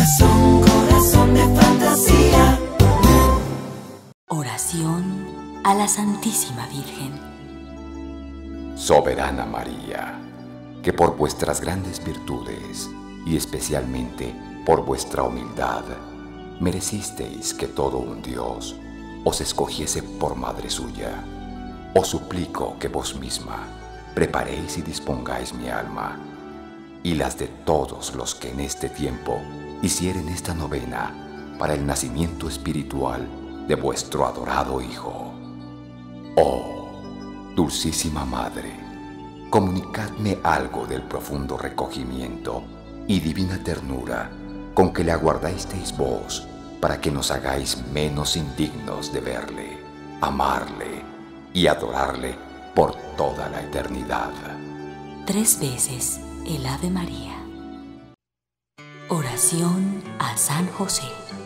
Corazón de fantasía. Oración a la Santísima Virgen. Soberana María, que por vuestras grandes virtudes y especialmente por vuestra humildad, merecisteis que todo un Dios os escogiese por madre suya, os suplico que vos misma preparéis y dispongáis mi alma y las de todos los que en este tiempo hicieren esta novena para el nacimiento espiritual de vuestro adorado Hijo. Oh, Dulcísima Madre, comunicadme algo del profundo recogimiento y divina ternura con que le aguardasteis vos, para que nos hagáis menos indignos de verle, amarle y adorarle por toda la eternidad. 3 veces el Ave María. Oración a San José.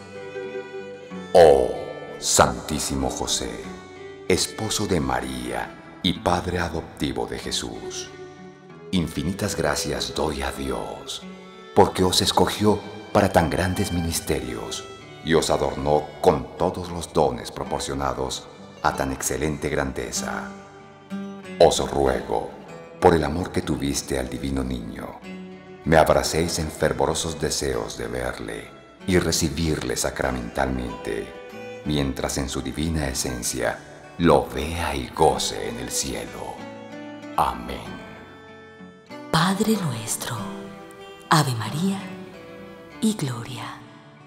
Oh, Santísimo José, esposo de María y padre adoptivo de Jesús, infinitas gracias doy a Dios, porque os escogió para tan grandes ministerios y os adornó con todos los dones proporcionados a tan excelente grandeza. Os ruego, por el amor que tuviste al divino niño, me abracéis en fervorosos deseos de verle y recibirle sacramentalmente, mientras en su divina esencia lo vea y goce en el cielo. Amén. Padre nuestro, Ave María y Gloria.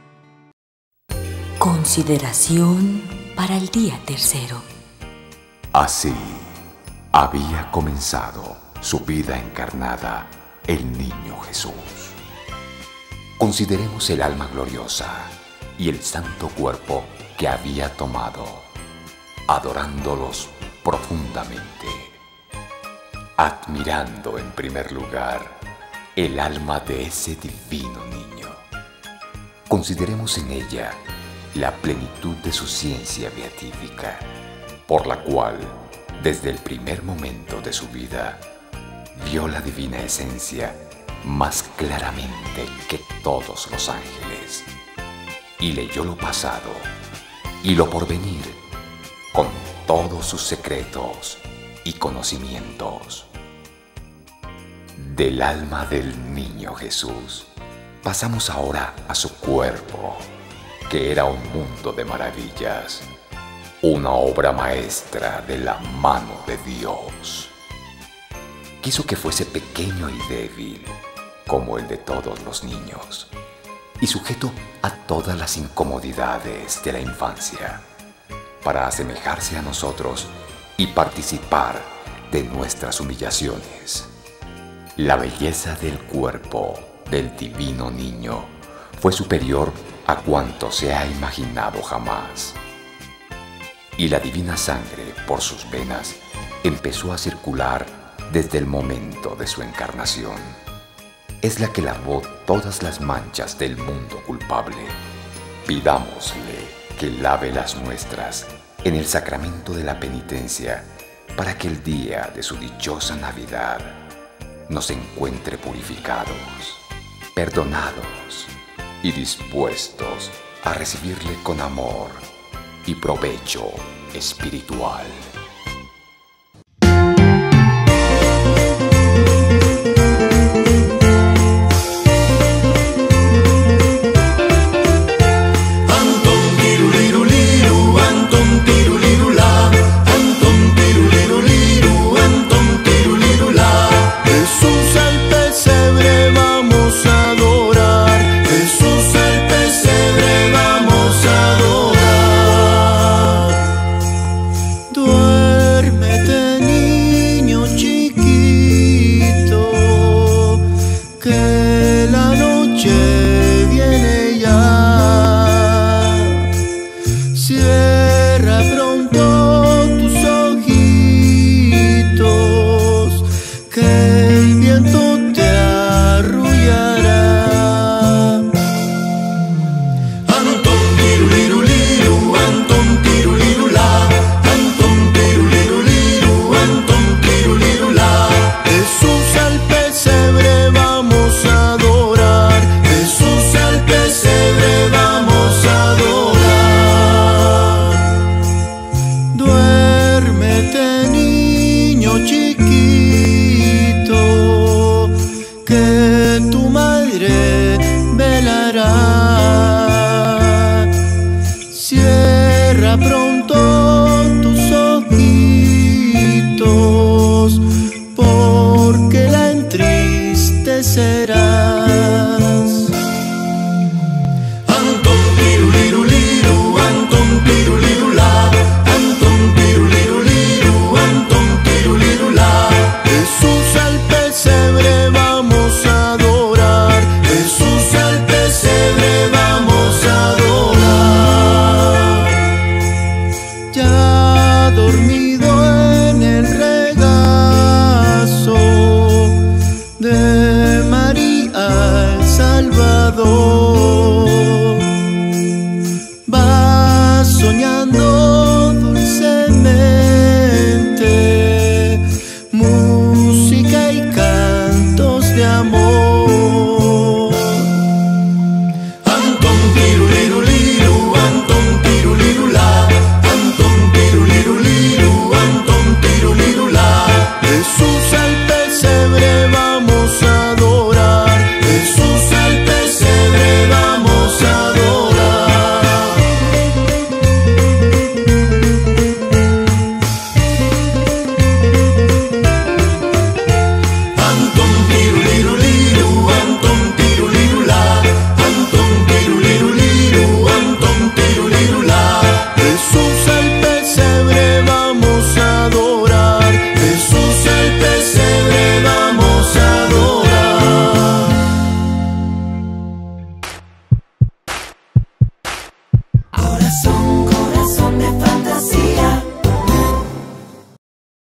Consideración para el día 3. Así había comenzado su vida encarnada el niño Jesús. Consideremos el alma gloriosa y el santo cuerpo que había tomado, adorándolos profundamente, admirando en primer lugar el alma de ese divino niño. Consideremos en ella la plenitud de su ciencia beatífica, por la cual, desde el primer momento de su vida, vio la divina esencia más claramente que todos los ángeles, y leyó lo pasado y lo porvenir con todos sus secretos y conocimientos. Del alma del niño Jesús pasamos ahora a su cuerpo, que era un mundo de maravillas, una obra maestra de la mano de Dios. Quiso que fuese pequeño y débil, como el de todos los niños, y sujeto a todas las incomodidades de la infancia, para asemejarse a nosotros y participar de nuestras humillaciones. La belleza del cuerpo del divino niño fue superior a cuanto se ha imaginado jamás. Y la divina sangre por sus venas empezó a circular desde el momento de su encarnación. Es la que lavó todas las manchas del mundo culpable. Pidámosle que lave las nuestras en el sacramento de la penitencia, para que el día de su dichosa Navidad nos encuentre purificados, perdonados y dispuestos a recibirle con amor y provecho espiritual. Jesús al pesebre vamos a que tu madre velará. Cierra pronto tus ojitos, porque la entristecerás. Anton tiruliruliru, Anton tirulirula, Anton tiruliruliru, Anton tirulirula. Jesús al pesebre vamos a adorar, Jesús al pesebre vamos a adorar. Ya dormido en el regazo de María el Salvador, va soñando dulcemente música y cantos de amor. Anton tiruliruliru, Anton tirulirula, Anton tiruliruliru, Anton tirulirula. Jesús al pesebre vamos a adorar, Jesús al pesebre vamos a adorar. Anton tiruliruliru, Anton tirulirula, Anton tiruliruliru, Anton tirulirula. Jesús al pesebre vamos a adorar, Jesús al pesebre vamos a adorar. Corazón